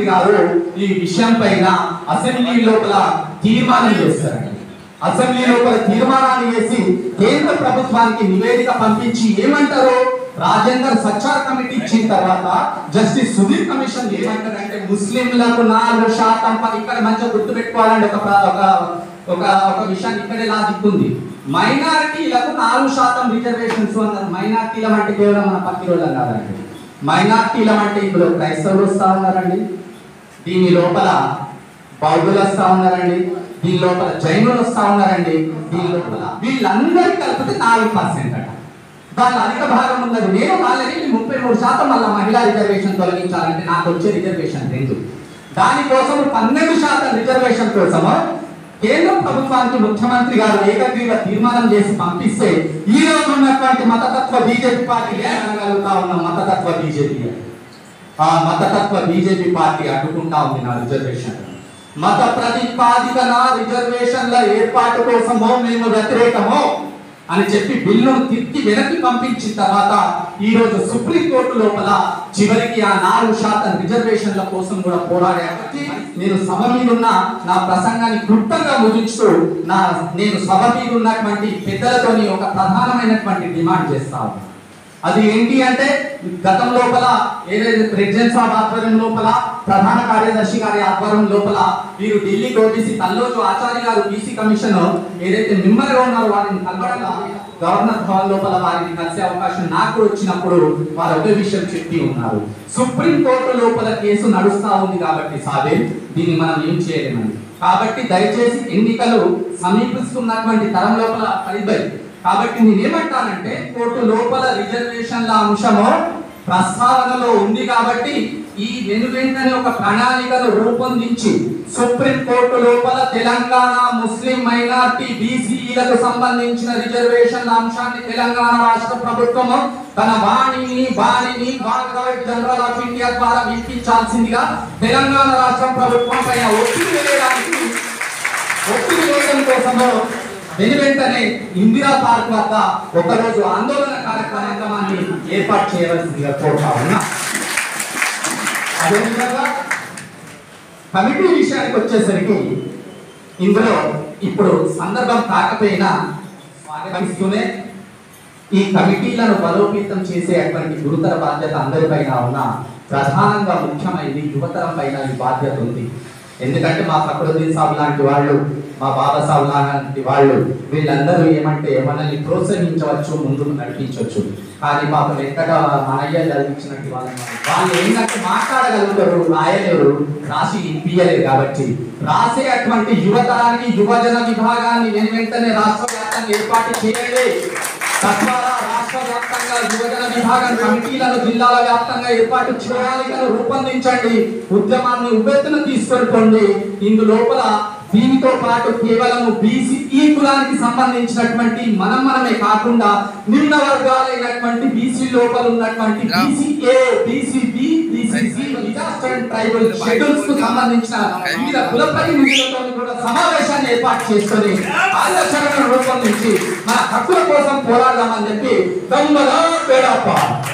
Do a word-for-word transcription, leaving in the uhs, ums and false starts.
ముఖ్యమంత్రి గారు ఈ విషయం పైన అసెంబ్లీ లోపల తీర్మానం చేస్తారండి. అసెంబ్లీ లోపల తీర్మానాన్ని చేసి కేంద్ర ప్రభుత్వానికి నివేదిక పంపించి ఏమంటారు, రాజేందర్ సచ్చార్ కమిటీ ఇచ్చిన తర్వాత జస్టిస్ సుధీర్ కమిషన్ ఏమంటారంటే ముస్లింలకు నాలుగు శాతం ఇక్కడ మంచిగా గుర్తు పెట్టుకోవాలంటే ఒక ఒక ఒక విషయాన్ని ఇక్కడే లాజిక్ ఉంది. మైనారిటీలకు నాలుగు శాతం రిజర్వేషన్స్ అన్నారు. మైనారిటీలం అంటే కేవలం మన పత్తి రోజులు కాదండి. మైనారిటీలం అంటే ఇందులో క్రైస్తవులు వస్తా ఉన్నారండి, దీని లోపల బౌద్ధులు వస్తా ఉన్నారండి, దీని లోపల జైనులు వస్తా ఉన్నారండి, దీని లోపల వీళ్ళందరికీ కలిపితే నాలుగు పర్సెంట్ అట. వాళ్ళ అధిక భాగం ఉన్నది. నేను వాళ్ళకి ముప్పై మూడు శాతం వల్ల మహిళా రిజర్వేషన్ తొలగించాలంటే నాకు వచ్చే రిజర్వేషన్ రెండు. దానికోసం పన్నెండు శాతం రిజర్వేషన్ కోసము కేంద్ర ప్రభుత్వానికి ముఖ్యమంత్రి గారు ఏకగ్రీవ తీర్మానం చేసి పంపిస్తే ఈ రోజు ఉన్నటువంటి మతతత్వ బీజేపీ పార్టీ అనగలుగుతా ఉన్న మతతత్వ బీజేపీ ఆ మతతత్వ బీజేపీ పార్టీ అడ్డుకుంటా ఉంది నా రిజర్వేషన్. మత ప్రతిపాదికన రిజర్వేషన్ల ఏర్పాటు కోసమో మేము వ్యతిరేకమో అని చెప్పి బిల్లును తిరిగి వెనక్కి పంపించిన తర్వాత ఈ రోజు సుప్రీంకోర్టు లోపల చివరికి ఆ నాలుగు శాతం రిజర్వేషన్ల కోసం కూడా పోరాడే నేను సభ మీద ఉన్న నా ప్రసంగాన్ని క్లుప్తంగా ముగించుతూ నా నేను సభ మీద ఉన్నటువంటి పెద్దలతోని ఒక ప్రధానమైనటువంటి డిమాండ్ చేస్తాను. అది ఏంటి అంటే గతం లోపల ఏదైతే ప్రెసిడెంట్ సాబ్ ఆధ్వర్యం లోపల ప్రధాన కార్యదర్శి గారి ఆధ్వర్యం లోపల వీరు ఢిల్లీ ఓబీసీ తల్లోజు ఆచార్య గారు బీసీ కమిషన్ ఏదైతే మెంబర్ గా ఉన్నారో వారిని కలవడంగా గవర్నర్ భవన్ లోపల వారిని కలిసే అవకాశం నాకు వచ్చినప్పుడు వారు ఒకే విషయం చెప్పి ఉన్నారు. సుప్రీం కోర్టు లోపల కేసు నడుస్తా ఉంది కాబట్టి సాబే దీన్ని మనం ఏం చేయలేమని. కాబట్టి దయచేసి ఎన్నికలు సమీపిస్తున్నటువంటి తరం లోపల పరిబై కాబట్టి నేనేమంటానంటే కోర్టు లోపల రిజర్వేషన్ల అంశము ప్రస్తావనలో ఉంది కాబట్టి ఈ వెను వెంటనే ఒక ప్రణాళికను రూపొందించి సుప్రీం కోర్టు లోపల తెలంగాణ ముస్లిం మైనారిటీ బీసీలకు సంబంధించిన రిజర్వేషన్ల అంశాన్ని తెలంగాణ రాష్ట్ర ప్రభుత్వము తన వాణిని బాణిని గవర్నమెంట్ జనరల్ ఆఫ్ ఇండియా ద్వారా వినిపించాల్సిందిగా తెలంగాణ రాష్ట్ర ప్రభుత్వం పైన ఒత్తిడి వేయడానికి ఒత్తిడి వేయడం కోసము వెను వెంటనే ఇందిరా పార్క్ వద్ద ఒకరోజు ఆందోళన కార్యక్రమాన్ని ఏర్పాటు చేయవలసిందిగా కోరుతా ఉన్నా. అదేవిధంగా కమిటీ విషయానికి వచ్చేసరికి ఇందులో ఇప్పుడు సందర్భం కాకపోయినా స్వాగతిస్తూనే ఈ కమిటీలను బలోపేతం చేసేటువంటి గురుతర బాధ్యత అందరిపైన ఉన్న ప్రధానంగా ముఖ్యమైనది యువతరం పైన ఈ బాధ్యత ఉంది. ఎందుకంటే మా ఫక్రుద్దీన్ సాబ్ లాంటి వాళ్ళు, మా బాబా సాబ్ లాంటి వాళ్ళు వీళ్ళందరూ ఏమంటే మనల్ని ప్రోత్సహించవచ్చు, ముందుకు నడిపించవచ్చు. కానీ పాపం ఎక్కడ మనయ్య చదివించినట్టు వాళ్ళు వాళ్ళు ఏంటంటే మాట్లాడగలుగుతారు, రాయలేరు, రాసి ఇయ్యలేరు. కాబట్టి రాసే అటువంటి యువతరానికి యువజన విభాగాన్ని వెను వెంటనే రాష్ట్ర వ్యాప్తంగా ఏర్పాటు చేయండి. తద్వారా రాష్ట్ర వ్యాప్తంగా యువజన విభాగం కమిటీలను జిల్లాల వ్యాప్తంగా ఏర్పాటు ప్రణాళికను రూపొందించండి. ఉద్యమాన్ని ఉవ్వెత్తున తీసుకెళ్ళిపోండి. ఇందు లోపల దీనితో పాటు కేవలం బీసీ ఈ కులానికి సంబంధించినటువంటి మనం మనమే కాకుండా నిమ్న వర్గాలైనటువంటి బీసీ లోపల ఉన్నటువంటి BCA, BCB, BCC, reserved tribal schedules కు సంబంధించిన వివిధ కుల ప్రతినిధులతో కూడా సమావేశాన్ని ఏర్పాటు చేసుకొని ఆలోచనలను రూపొందించి మన హక్కుల కోసం పోరాడదామని చెప్పి దమ్ముగా పేడప్ప